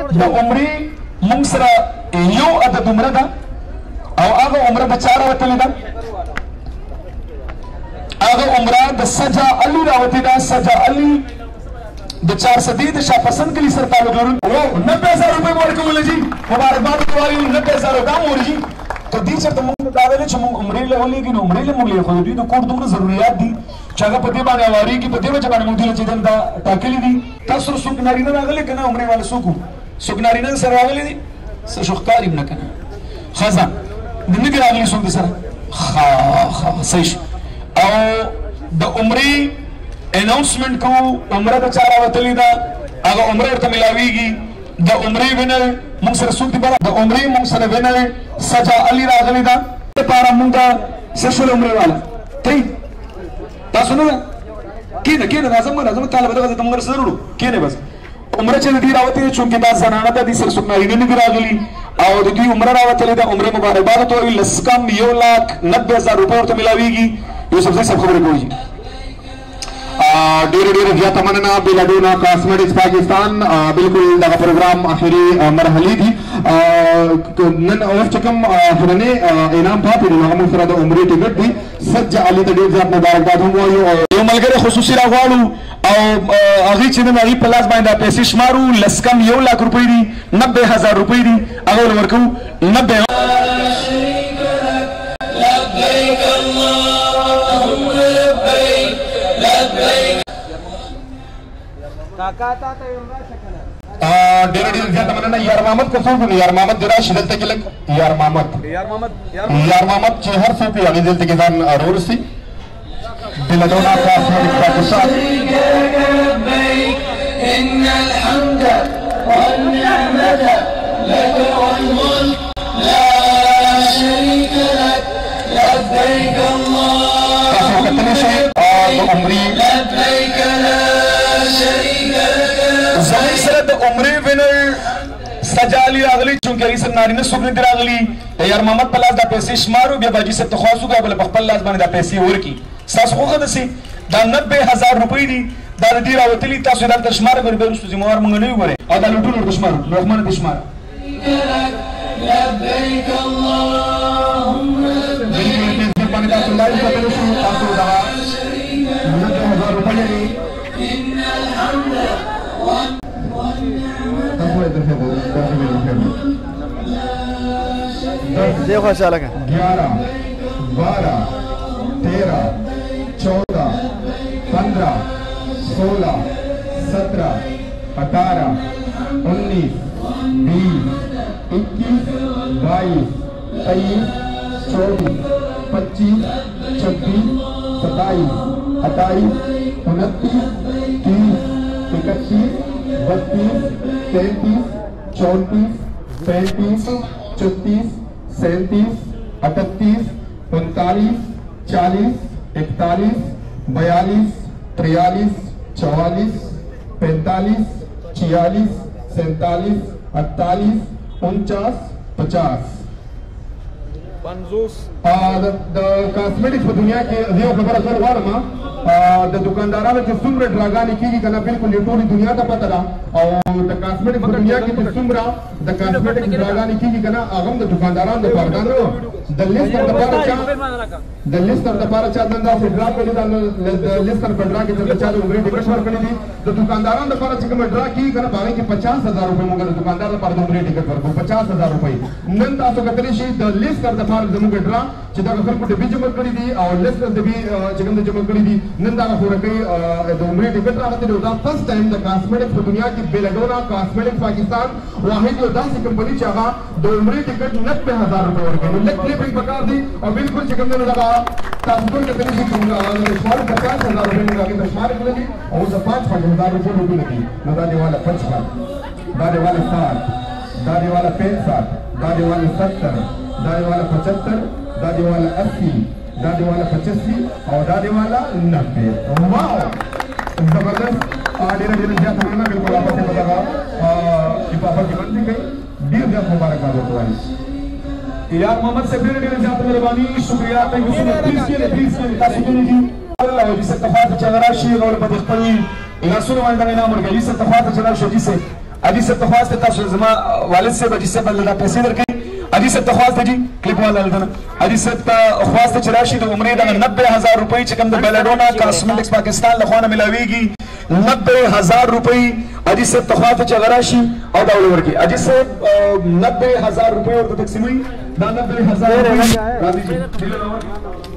د عمرې مونږ سره یو عدد عمره ده او هغه عمره د چا راوتلې ده هغه عمره د سجا علي راوتې ده سجا علي د 400 د شاپسند کلی سره تعلق لرونکي 90,000 روپۍ ورکول جی مبارکباد کوي 90,000 دا مور جی ته دې چرته مونږ دا ویل چې مونږ عمرې له ولېږي نو عمرې له مونږ له خو دوی د کور دومره ضرورت دي چې هغه په دې باندې اواریږي په دې وجه باندې مونږ چې دا ټاکلي دي تاسو سره څوک نارینه راغلي که نه عمرې والا څوک نارینه سره راغلي دي څه ښکاري نه که نه ښځه د نږدې راغلي څوک دي سره صحیح شو او د عمرې اناؤنسمنٹ کو عمره د چا راوتلې ده هغه عمره ورته ملاویږي د عمرې وینر مونږ سره څوک دي بره د عمرې مونږ سره وینر سجا علي راغلې ده لپاره مونږ ته څه شول عمرې والا تی تاسو نه کېنه راځم طالب دغه ته مونږ سره وړو کېنه بس عمره چې دې راوتلې چونکې دا زنانه ده دې سره څوک نارینه نه دي راغلي او د دوی عمره راوتلې ده عمرې مبارکباد ورته وایي لس کم 1,90,000 روپۍ ورته ملاویږي یوسف صاحب خبرې کوي ډېر زیاته مننه بلډونا کاسمیټکس پاکستان بالکل دغه پروګرام اخري مرحلې دي نن اوس چې کوم اخرنی انعام پاتې دی هغه موږ سره د عمرې ټکټ دی سجا علي ته ډېر زیات مبارکباد هم وایو یو ملګری خصوصي راغواړو او هغې چې نن هغې په لاس باندې دا پیسې شمارو لس کم 1,00,000 روپۍ دي 90,000 روپۍ دي هغه ورته ورکوو 90 ډېر زیاته مننه یار محمد که څوک یار محمد دې راشي دلته کې لږ یار محمد چې هر څوک وي هغې دلته کې ځان راورسي بلډونا کاسمیټکس پاکستان إن الحمد والنعمة لك والملك لا شريك لك لبيك اللهم لبيك لا شريك لك زموږ سره د عمرې وینر سجا علي راغلي چونکې هغې سره نارینه څوک نه دي راغلي د یار محمد په لاس دا پیسې شمارو بیا باجي صاحب ته خواست وکړو بله په خپل لاس باندې دا پیسې ورکړي ستاسو خوښه داسې دا 90,000 روپۍ دي دا د دې راوتلي تاسو یې دلته شماره بیا وروستو ذمهوار مونږ نه یو ګورئ او دا لوټونه ورته شمارو رحمانه دې شماره لبیک اللهم لبیک باندې تاسو لایو کتلی شو تاسو دغه 90,000 روپۍ لري ان الحمد देखो अच्छा लगा 11 12 13 14 15 16 17 18 19 20 21 22 23 24 25 26 27 28 29 30 31 32 33 34 35 36 37 38 39 40 41 42 43 44 45 46 47 48 49 50 د کاسمیټکس په دنیا کې یو خبره زه غواړم د دکاندارانو چې څومره ډراګانې کېږي که نه بالکل یې ټولې دنیا ته پته ده او د کاسمیټکس په دنیا کې چې څومره د کاسمیټکس ډراګانې کېږي که نه هغه هم د دکاندارانو دپاره دا نه د لیستر دپاره چا نن داسې ډرا کړي ده د لیستر په ډرا کې درته چا د عمرې ټکټ ورکړي دي د دکاندارانو دپاره چې کومه ډرا کېږي که نه په هغې کې 50,000 روپۍ موږ د دکاندار دپاره د عمرې ټکټ ورکوو 50,000 روپۍ نن تاسو کتلی شئ د لیستر دپاره زموږ ډرا چې دغه خلکو ډبې جمع کړي دي او لیستر ډبې چې کوم جمع کړي دي نن دغه خوراکۍ د عمرې ټکټ راغلی دی دا فرست ټایم د کاسمیټکس په دنیا کې بلډونا کاسمیټکس پاکستان واحد یو داسې کمپني چې هغه د عمرې ټکټ 90,000 روپۍ ورکوي نو لږ کلیپنګ پکار دی او بالکل چې کوم دی نو دغه تاسو ټول کتلی شئ چې شمار 50,000 روپۍ موږ هغې ته شمار کړلي دي او اوس 5,000 روپۍ روپۍ دي نو دا دی والا 55 دا دی والا 60 دا دی والا 65 دا دی والا 70 دا دی والا 75 دا دی والا 80 دا دی والا 85 او دا دی والا 90 واو زبردست ډېره زیاته مننه بالکل واپس یې په دغه لفافه کې بندي کوي ډېر زیات مبارکباد ورته وایي یار محمد صاحب ډېره زیاته مهرباني شکریه تاسو تاسو دې الله دې ستفاده چې راشي او په خپل لاسونو باندې انعام ورکړي ستفاده چې راشي دې अजी से तख्वास्त तासु जमा वालिद से अजी से बल्ला पैसे दर के अजी से तख्वास्त जी क्लिक वाला लदना अजी से तख्वास्त चराशी तो उम्मीद है 90,000 रुपए chicken the belladonna cosmetics Pakistan लखवाना मिलावेगी 90,000 रुपए अजी से तख्वास्त चराशी और दाउलवर की अजी से 90,000 रुपए और तकसीम हुई 90,000 राजी जी